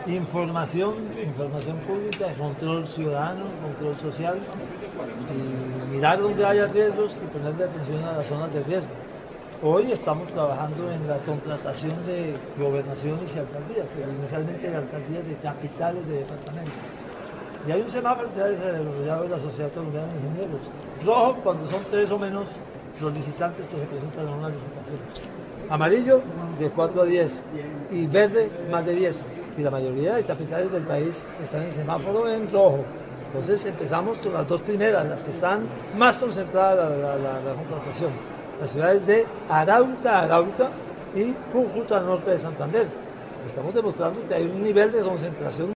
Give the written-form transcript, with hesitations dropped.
Información pública, control ciudadano, control social, y mirar dónde haya riesgos y ponerle atención a las zonas de riesgo. Hoy estamos trabajando en la contratación de gobernaciones y alcaldías, pero inicialmente de alcaldías de capitales de departamentos. Y hay un semáforo que se ha desarrollado en la Sociedad Colombiana de Ingenieros. Rojo cuando son 3 o menos los licitantes que se presentan a una licitación. Amarillo de 4 a 10 y verde más de 10. Y la mayoría de capitales del país están en semáforo en rojo. Entonces empezamos con las 2 primeras, las que están más concentradas la contratación. Las ciudades de Arauca y Cúcuta, norte de Santander. Estamos demostrando que hay un nivel de concentración